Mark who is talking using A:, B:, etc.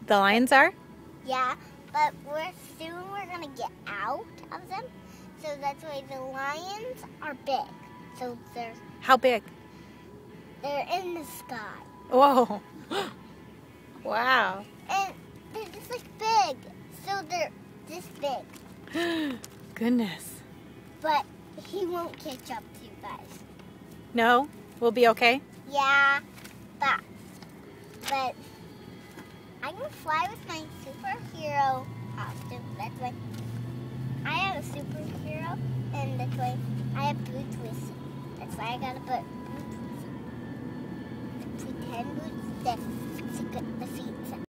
A: The lions are?
B: Yeah, but soon we're gonna get out of them. So that's why the lions are big. So
A: How big?
B: they're in the sky.
A: Whoa. Wow.
B: And they're just like big. So they're this big.
A: Goodness.
B: But he won't catch up to you guys.
A: No? We'll be okay?
B: Yeah, but I can fly with my superhero costume. That's why I have a superhero, and that's why I have boots with. That's why I gotta put boots with. Pretend boots that the feet.